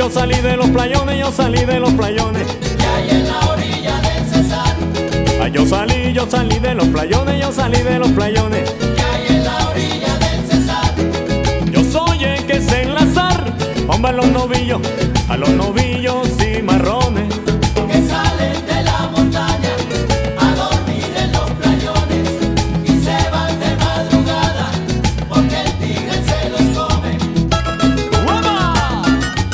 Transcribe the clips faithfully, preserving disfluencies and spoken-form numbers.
yo salí de los playones, yo salí de los playones. Que hay en la orilla del Cesar. Ay, yo salí, yo salí de los playones, yo salí de los playones. Que hay en la orilla del Cesar. Yo soy el que sé enlazar, hombre, a los novillos, a los novillos cimarrones. Que salen de la montaña a dormir en los playones y se van de madrugada porque el tigre se los come. ¡Uva!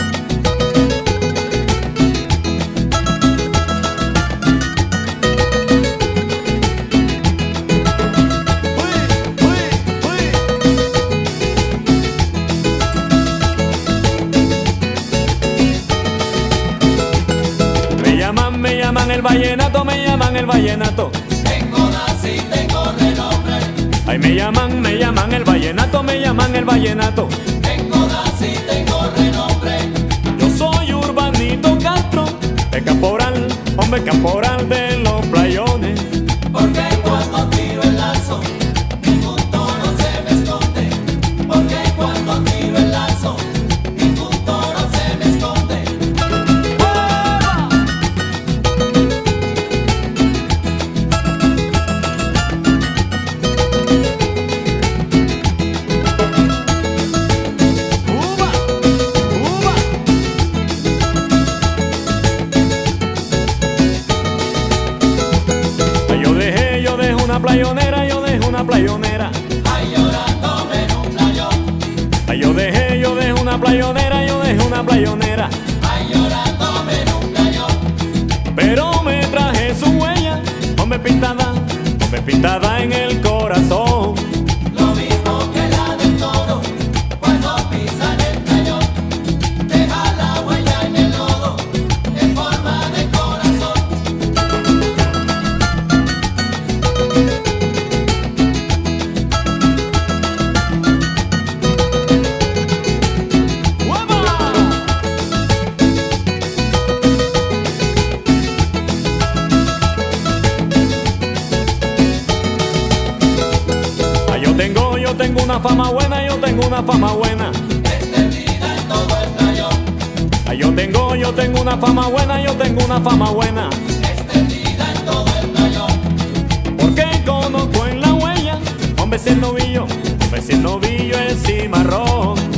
Me llaman, me llaman el vallenato, me llaman el vallenato. Tengo nací, tengo renombre. Ay, me llaman, me llaman el vallenato, me llaman el vallenato. Tengo nací, tengo renombre. Yo soy Urbanito Castro, el caporal, hombre caporal de los playones. Porque cuando tiro el lazo, ningún toro se me esconde. Porque cuando tiro el lazo, ningún toro se me esconde. ¡Uva! ¡Uva! Ay, yo dejé, yo dejé una playonera, yo dejé una playonera. Ay, llorándome en un playón. Ay, yo dejé, yo dejé una playonera, yo dejé una playonera. Ay, llorándome en un playón. Pero me traje su huella, hombre pintada, hombre pintada en el corazón. Lo mismo que la del toro, cuando pisa en el playón. Deja la huella en el lodo, en forma de corazón. Ay, yo tengo, yo tengo una fama buena, yo tengo una fama buena. Extendida en todo el playón. Ay, yo tengo, yo tengo una fama buena, yo tengo una fama buena. Extendida en todo el playón. Porque conozco en la huella, hombre si el novillo, hombre si el novillo es cimarrón.